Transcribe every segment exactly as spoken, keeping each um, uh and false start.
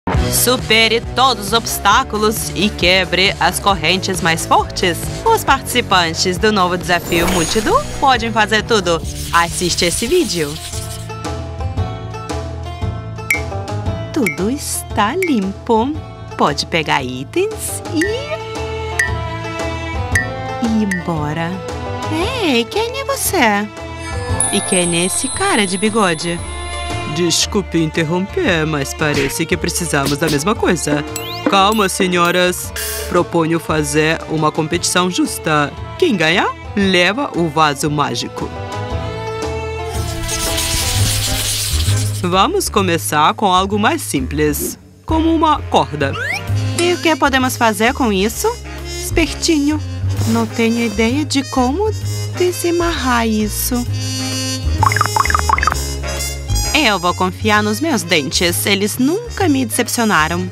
Supere todos os obstáculos e quebre as correntes mais fortes. Os participantes do novo desafio Multidu podem fazer tudo. Assiste esse vídeo. Tudo está limpo. Pode pegar itens e... ir embora. Ei, quem é você? E quem é esse cara de bigode? Desculpe interromper, mas parece que precisamos da mesma coisa. Calma, senhoras. Proponho fazer uma competição justa. Quem ganhar, leva o vaso mágico. Vamos começar com algo mais simples, como uma corda. E o que podemos fazer com isso? Espertinho. Não tenho ideia de como desamarrar isso. Eu vou confiar nos meus dentes. Eles nunca me decepcionaram.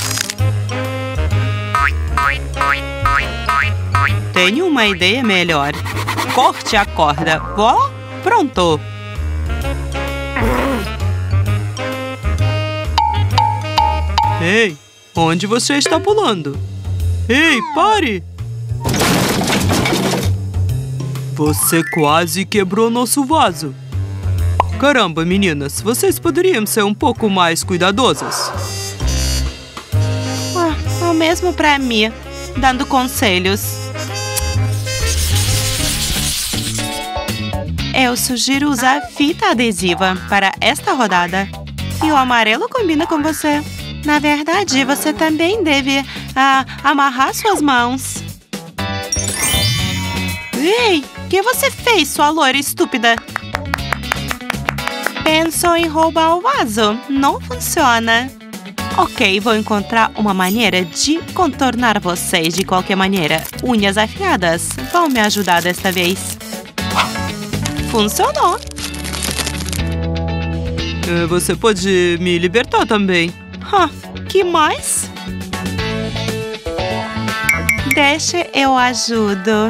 Tenho uma ideia melhor. Corte a corda. Ó, pronto. Ei, onde você está pulando? Ei, pare! Você quase quebrou nosso vaso. Caramba, meninas, vocês poderiam ser um pouco mais cuidadosas. Ah, o mesmo pra mim, dando conselhos. Eu sugiro usar fita adesiva para esta rodada. E o amarelo combina com você. Na verdade, você também deve ah, amarrar suas mãos. Ei, o que você fez, sua loira estúpida? Pensou em roubar o vaso? Não funciona. Ok, vou encontrar uma maneira de contornar vocês de qualquer maneira. Unhas afiadas vão me ajudar desta vez. Funcionou. Você pode me libertar também. Huh, que mais? Deixa eu ajudo.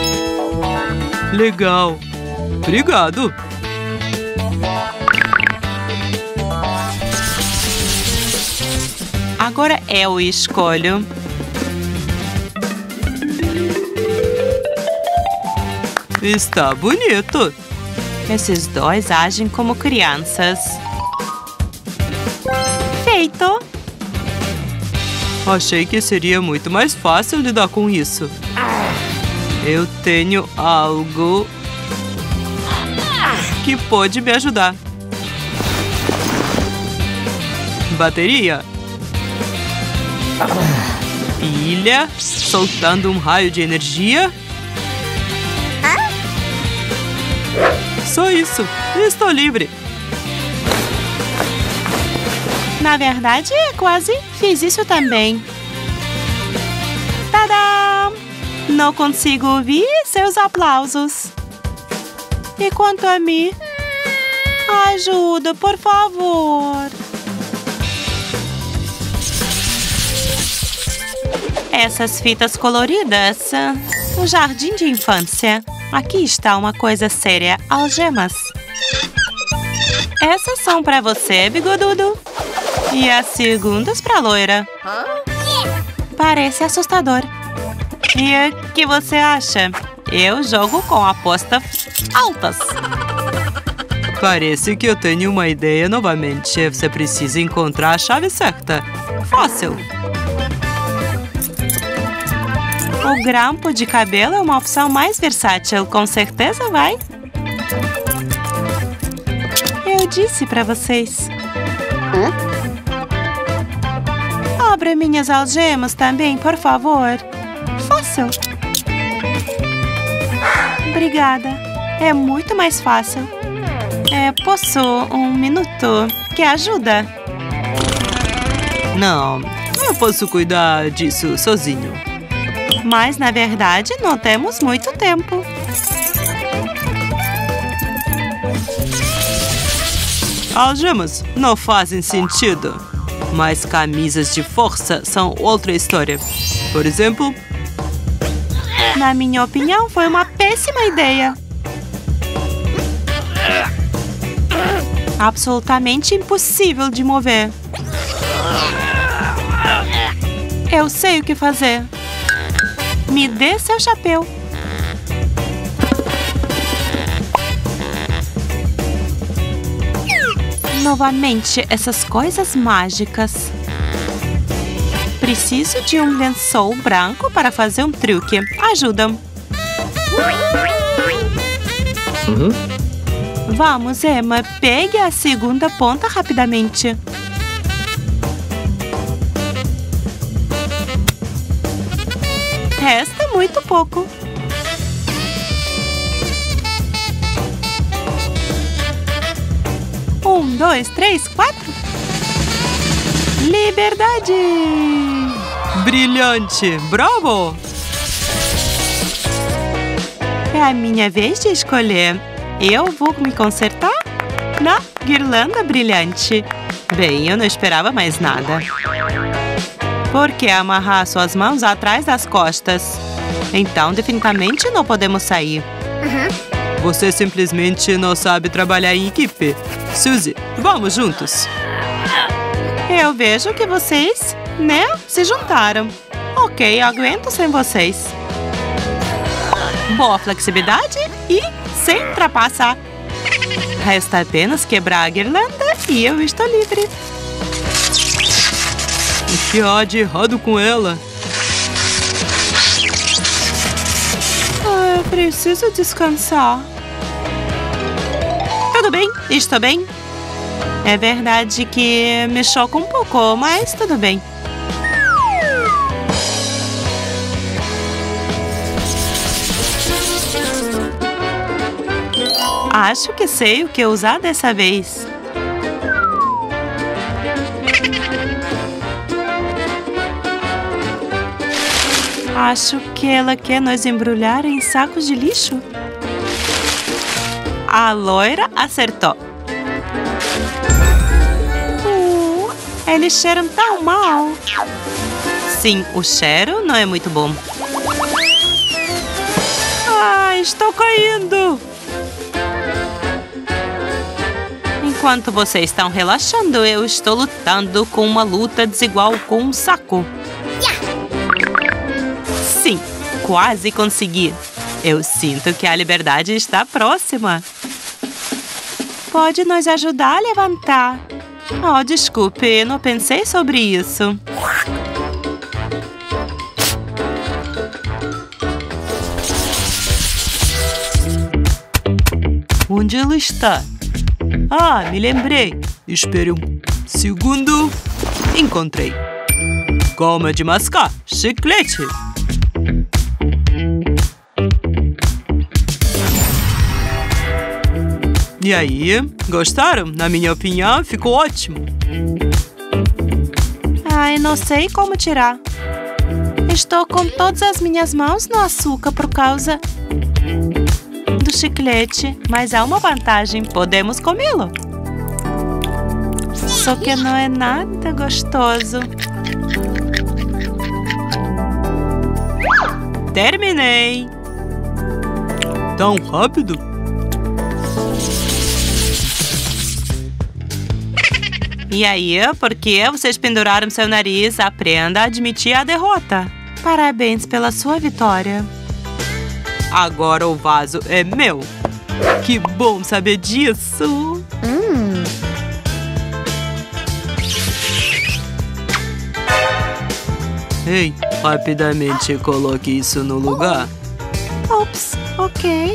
Legal. Obrigado. Agora eu escolho. Está bonito. Esses dois agem como crianças. Feito. Achei que seria muito mais fácil lidar com isso. Eu tenho algo que pode me ajudar. Bateria. Pilha, soltando um raio de energia. Só isso, estou livre. Na verdade, quase fiz isso também. Tadá! Não consigo ouvir seus aplausos. E quanto a mim? Ajuda, por favor. Essas fitas coloridas. Um jardim de infância. Aqui está uma coisa séria. Algemas. Essas são para você, bigodudo. E as segundas para loira. Parece assustador. E o que você acha? Eu jogo com apostas altas. Parece que eu tenho uma ideia novamente. Você precisa encontrar a chave certa. Fácil. O grampo de cabelo é uma opção mais versátil. Com certeza vai. Eu disse para vocês. Hã? Abra minhas algemas também, por favor. Fácil. Obrigada. É muito mais fácil. É, posso um minuto? Que ajuda? Não, eu posso cuidar disso sozinho. Mas, na verdade, não temos muito tempo. Algemas não fazem sentido. Mas camisas de força são outra história. Por exemplo... Na minha opinião, foi uma péssima ideia. Absolutamente impossível de mover. Eu sei o que fazer. Me dê seu chapéu. Novamente, essas coisas mágicas. Preciso de um lençol branco para fazer um truque. Ajuda. Uhum. Vamos, Emma. Pegue a segunda ponta rapidamente. Resta muito pouco. Um, dois, três, quatro. Liberdade! Brilhante! Bravo! É a minha vez de escolher. Eu vou me consertar na guirlanda brilhante. Bem, eu não esperava mais nada. Por que amarrar suas mãos atrás das costas? Então, definitivamente não podemos sair. Uhum. Você simplesmente não sabe trabalhar em equipe. Suzy, vamos juntos. Eu vejo que vocês, né, se juntaram. Ok, eu aguento sem vocês. Boa flexibilidade e sem ultrapassar. Resta apenas quebrar a guirlanda e eu estou livre. O que há de errado com ela? Ah, eu preciso descansar. Tudo bem, estou bem. É verdade que me choca um pouco, mas tudo bem. Acho que sei o que usar dessa vez. Acho que ela quer nos embrulhar em sacos de lixo. A loira acertou. Uh, eles cheiram tão mal. Sim, o cheiro não é muito bom. Ah, estou caindo. Enquanto vocês estão relaxando, eu estou lutando com uma luta desigual com um saco. Sim, quase consegui. Eu sinto que a liberdade está próxima. Pode nos ajudar a levantar? Oh, desculpe, não pensei sobre isso. Onde ela está? Ah, me lembrei. Espere um segundo. Encontrei. Goma de mascar. Chiclete. E aí, gostaram? Na minha opinião, ficou ótimo. Ai, não sei como tirar. Estou com todas as minhas mãos no açúcar por causa do chiclete. Mas há uma vantagem, podemos comê-lo. Só que não é nada gostoso. Terminei. Tão rápido? E aí, por que vocês penduraram seu nariz? Aprenda a admitir a derrota. Parabéns pela sua vitória. Agora o vaso é meu. Que bom saber disso. Hum. Ei, rapidamente coloque isso no lugar. Ops, ok.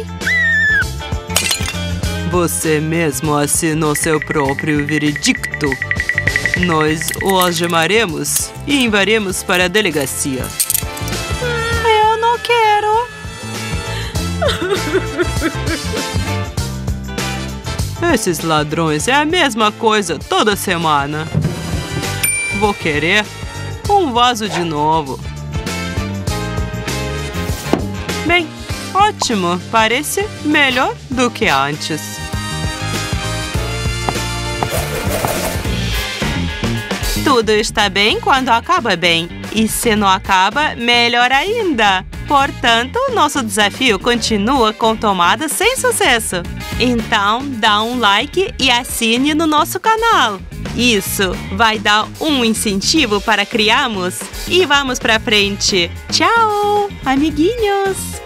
Você mesmo assinou seu próprio veredicto. Nós o algemaremos e enviaremos para a delegacia. Eu não quero. Esses ladrões é a mesma coisa toda semana. Vou querer um vaso de novo. Bem, ótimo. Parece melhor do que antes. Tudo está bem quando acaba bem. E se não acaba, melhor ainda. Portanto, nosso desafio continua com tomadas sem sucesso. Então, dá um like e assine no nosso canal. Isso vai dar um incentivo para criarmos e vamos pra frente. Tchau, amiguinhos!